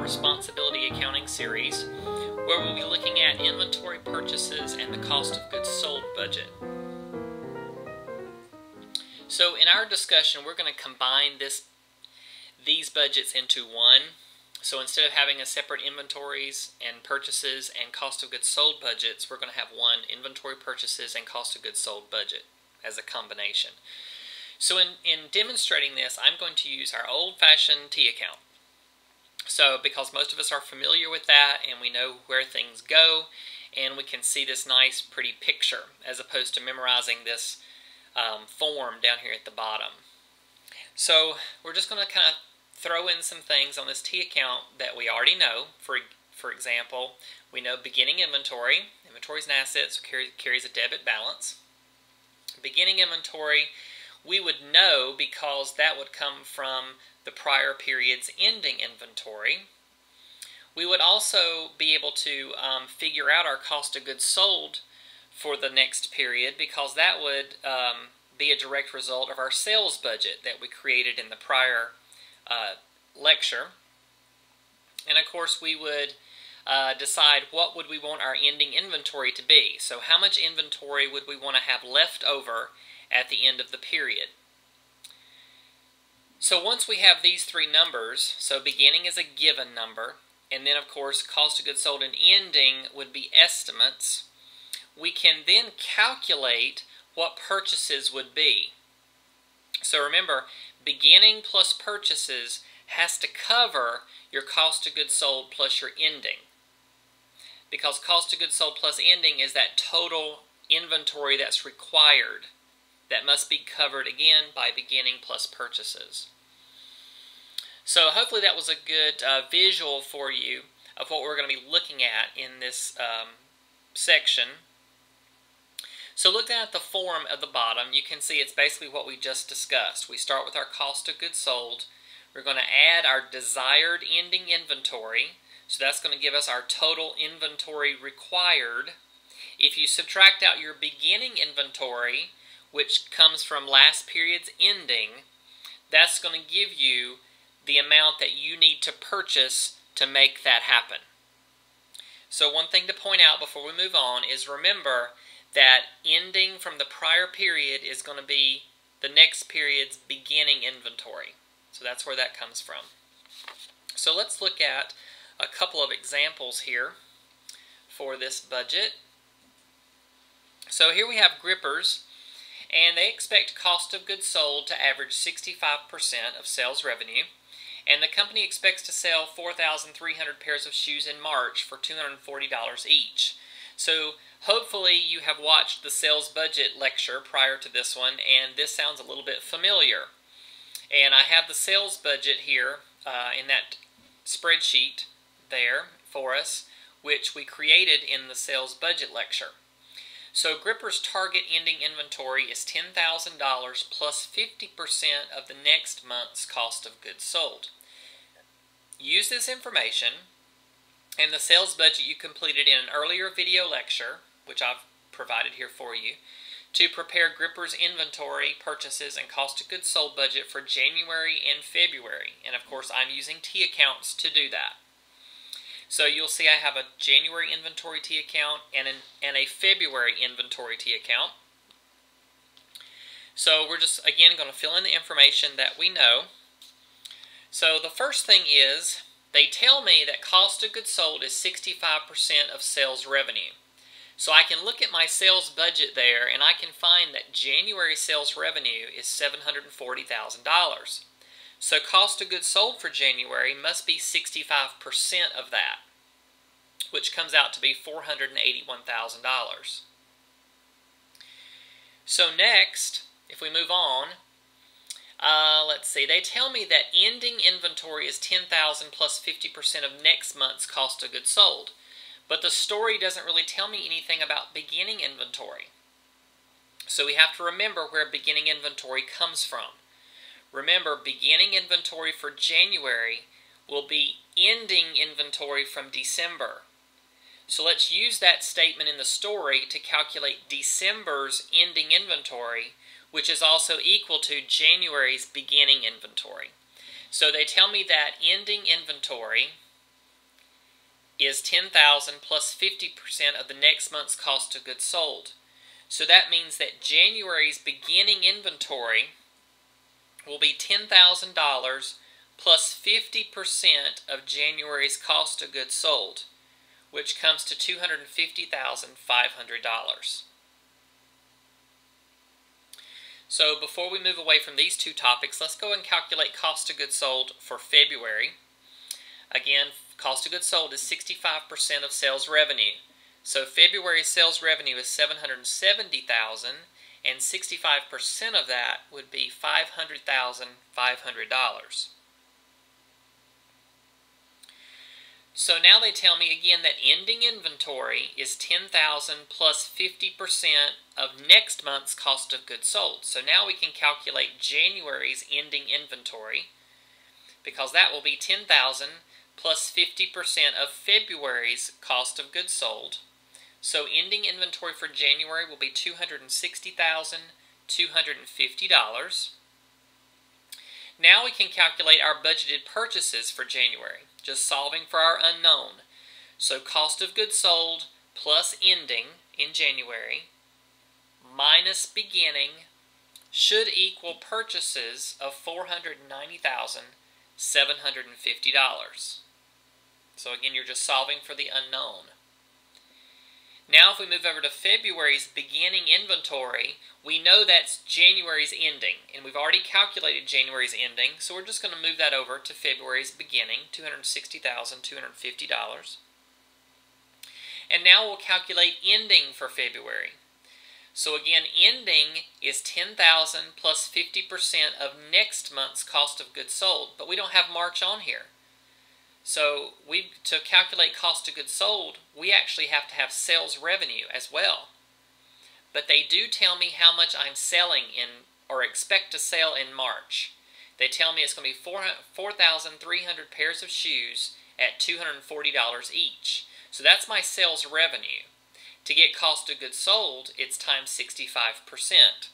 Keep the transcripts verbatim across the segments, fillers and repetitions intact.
responsibility accounting series, where we'll be looking at inventory purchases and the cost of goods sold budget. So in our discussion, we're going to combine this, these budgets into one. So instead of having a separate inventories and purchases and cost of goods sold budgets, we're going to have one inventory purchases and cost of goods sold budget as a combination. So in, in demonstrating this, I'm going to use our old-fashioned T account. So because most of us are familiar with that and we know where things go and we can see this nice pretty picture as opposed to memorizing this um, form down here at the bottom. So we're just going to kind of throw in some things on this T account that we already know. For, for example, we know beginning inventory. Inventory is an asset, so carry, carries a debit balance. Beginning inventory we would know because that would come from the prior period's ending inventory. We would also be able to um, figure out our cost of goods sold for the next period because that would um, be a direct result of our sales budget that we created in the prior uh, lecture. And of course we would uh, decide what would we want our ending inventory to be. So how much inventory would we want to have left over at the end of the period. So once we have these three numbers, so beginning is a given number, and then of course cost of goods sold and ending would be estimates, we can then calculate what purchases would be. So remember, beginning plus purchases has to cover your cost of goods sold plus your ending. Because cost of goods sold plus ending is that total inventory that's required. That must be covered again by beginning plus purchases. So hopefully that was a good uh, visual for you of what we're going to be looking at in this um, section. So look down at the form at the bottom. You can see it's basically what we just discussed. We start with our cost of goods sold. We're going to add our desired ending inventory. So that's going to give us our total inventory required. If you subtract out your beginning inventory, which comes from last period's ending, that's going to give you the amount that you need to purchase to make that happen. So one thing to point out before we move on is remember that ending from the prior period is going to be the next period's beginning inventory. So that's where that comes from. So let's look at a couple of examples here for this budget. So here we have grippers. And they expect cost of goods sold to average sixty-five percent of sales revenue. And the company expects to sell four thousand three hundred pairs of shoes in March for two hundred forty dollars each. So hopefully you have watched the sales budget lecture prior to this one, and this sounds a little bit familiar. And I have the sales budget here uh, in that spreadsheet there for us, which we created in the sales budget lecture. So Gripper's target ending inventory is ten thousand dollars plus fifty percent of the next month's cost of goods sold. Use this information and the sales budget you completed in an earlier video lecture, which I've provided here for you, to prepare Gripper's inventory, purchases, and cost of goods sold budget for January and February. And of course I'm using T accounts to do that. So you'll see I have a January inventory T account and, an, and a February inventory T account. So we're just, again, going to fill in the information that we know. So the first thing is, they tell me that cost of goods sold is sixty-five percent of sales revenue. So I can look at my sales budget there and I can find that January sales revenue is seven hundred forty thousand dollars. So cost of goods sold for January must be sixty-five percent of that, which comes out to be four hundred eighty-one thousand dollars. So next, if we move on, uh, let's see, they tell me that ending inventory is ten thousand dollars plus fifty percent of next month's cost of goods sold. But the story doesn't really tell me anything about beginning inventory. So we have to remember where beginning inventory comes from. Remember, beginning inventory for January will be ending inventory from December. So let's use that statement in the story to calculate December's ending inventory, which is also equal to January's beginning inventory. So they tell me that ending inventory is ten thousand dollars plus fifty percent of the next month's cost of goods sold. So that means that January's beginning inventory will be ten thousand dollars plus fifty percent of January's cost of goods sold, which comes to two hundred fifty thousand five hundred dollars. So before we move away from these two topics, let's go and calculate cost of goods sold for February. Again, cost of goods sold is sixty-five percent of sales revenue. So February's sales revenue is seven hundred seventy thousand dollars, and sixty-five percent of that would be five hundred thousand five hundred dollars. So now they tell me again that ending inventory is ten thousand dollars plus fifty percent of next month's cost of goods sold. So now we can calculate January's ending inventory, because that will be ten thousand dollars plus fifty percent of February's cost of goods sold. So ending inventory for January will be two hundred sixty thousand two hundred fifty dollars. Now we can calculate our budgeted purchases for January, just solving for our unknown. So cost of goods sold plus ending in January minus beginning should equal purchases of four hundred ninety thousand seven hundred fifty dollars. So again, you're just solving for the unknown. Now if we move over to February's beginning inventory, we know that's January's ending, and we've already calculated January's ending, so we're just going to move that over to February's beginning, two hundred sixty thousand two hundred fifty dollars. And now we'll calculate ending for February. So again, ending is ten thousand dollars plus fifty percent of next month's cost of goods sold, but we don't have March on here. So we, to calculate cost of goods sold, we actually have to have sales revenue as well. But they do tell me how much I'm selling in, or expect to sell in March. They tell me it's going to be four thousand three hundred pairs of shoes at two hundred forty dollars each. So that's my sales revenue. To get cost of goods sold, it's times sixty-five percent.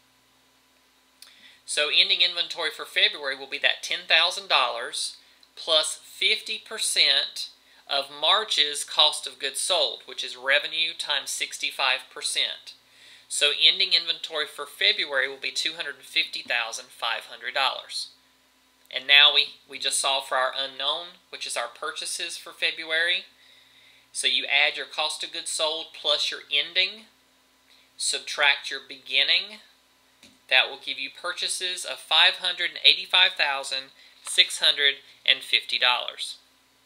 So ending inventory for February will be that ten thousand dollars plus fifty percent of March's cost of goods sold, which is revenue times sixty-five percent. So ending inventory for February will be two hundred fifty thousand five hundred dollars. And now we, we just solve for our unknown, which is our purchases for February. So you add your cost of goods sold plus your ending, subtract your beginning. That will give you purchases of five hundred eighty-five thousand six hundred fifty dollars.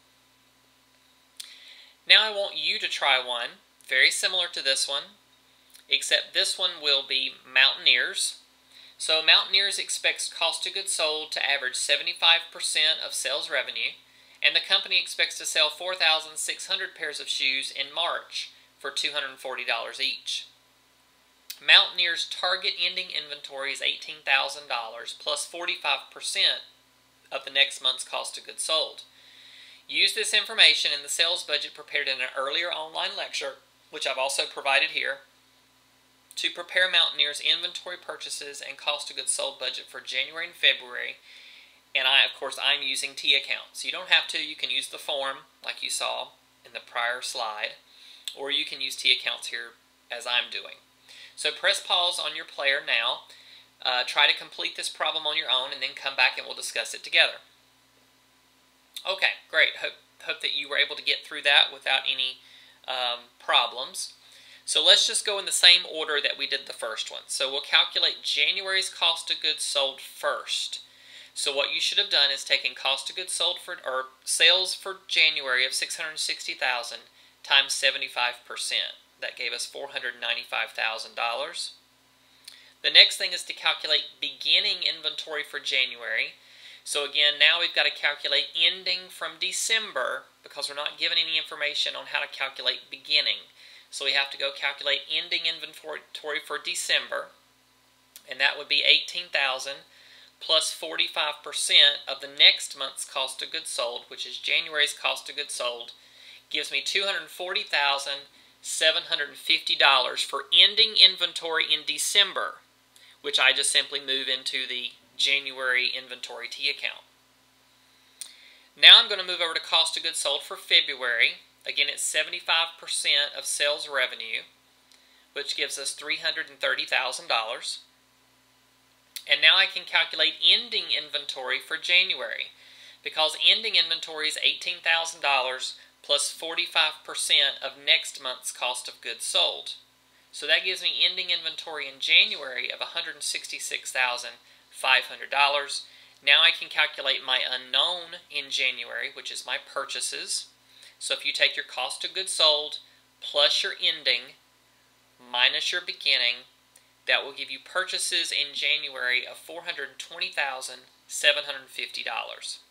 Now I want you to try one very similar to this one, except this one will be Mountaineers. So Mountaineers expects cost of goods sold to average seventy-five percent of sales revenue, and the company expects to sell four thousand six hundred pairs of shoes in March for two hundred forty dollars each. Mountaineers' target ending inventory is eighteen thousand dollars plus forty-five percent of the next month's cost of goods sold. Use this information in the sales budget prepared in an earlier online lecture, which I've also provided here, to prepare Mountaineers' inventory purchases and cost of goods sold budget for January and February. And I, of course, I'm using T accounts. You don't have to. You can use the form like you saw in the prior slide, or you can use T accounts here as I'm doing. So press pause on your player now. Uh, try to complete this problem on your own, and then come back and we'll discuss it together. Okay, great. Hope, hope that you were able to get through that without any um, problems. So let's just go in the same order that we did the first one. So we'll calculate January's cost of goods sold first. So what you should have done is taken cost of goods sold for, or sales for January of six hundred sixty thousand dollars times seventy-five percent. That gave us four hundred ninety-five thousand dollars. The next thing is to calculate beginning inventory for January. So again, now we've got to calculate ending from December, because we're not given any information on how to calculate beginning. So we have to go calculate ending inventory for December, and that would be eighteen thousand dollars plus forty-five percent of the next month's cost of goods sold, which is January's cost of goods sold, gives me two hundred forty thousand seven hundred fifty dollars for ending inventory in December, which I just simply move into the January inventory T account. Now I'm going to move over to cost of goods sold for February. Again, it's seventy-five percent of sales revenue, which gives us three hundred thirty thousand dollars. And now I can calculate ending inventory for January, because ending inventory is eighteen thousand dollars plus forty-five percent of next month's cost of goods sold. So that gives me ending inventory in January of one hundred sixty-six thousand five hundred dollars. Now I can calculate my unknown in January, which is my purchases. So if you take your cost of goods sold plus your ending minus your beginning, that will give you purchases in January of four hundred twenty thousand seven hundred fifty dollars.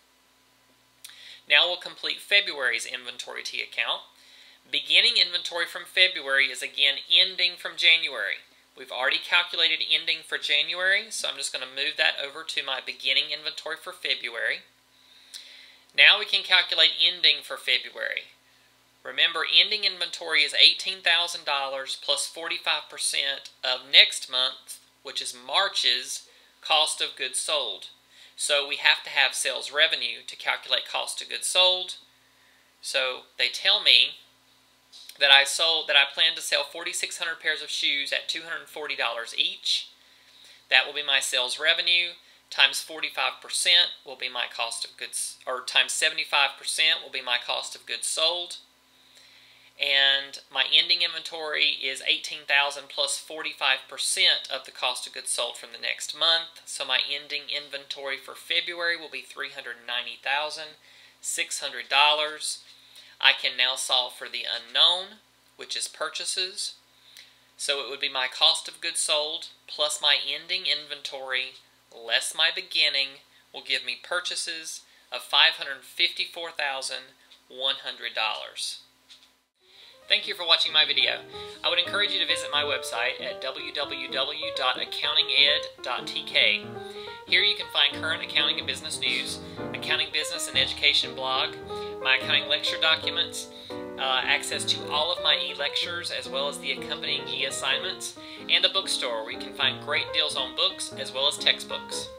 Now we'll complete February's inventory T account. Beginning inventory from February is again ending from January. We've already calculated ending for January, so I'm just going to move that over to my beginning inventory for February. Now we can calculate ending for February. Remember, ending inventory is eighteen thousand dollars plus forty-five percent of next month, which is March's cost of goods sold. So we have to have sales revenue to calculate cost of goods sold. So they tell me that I sold that I plan to sell forty-six hundred pairs of shoes at two hundred forty dollars each. That will be my sales revenue, times forty-five percent will be my cost of goods, or times seventy-five percent will be my cost of goods sold. And my ending inventory is eighteen thousand dollars plus forty-five percent of the cost of goods sold from the next month. So my ending inventory for February will be three hundred ninety thousand six hundred dollars. I can now solve for the unknown, which is purchases. So it would be my cost of goods sold plus my ending inventory less my beginning will give me purchases of five hundred fifty-four thousand one hundred dollars. Thank you for watching my video. I would encourage you to visit my website at w w w dot accounting ed dot t k. Here you can find current accounting and business news, accounting business and education blog, my accounting lecture documents, uh, access to all of my e-lectures as well as the accompanying e-assignments, and a bookstore where you can find great deals on books as well as textbooks.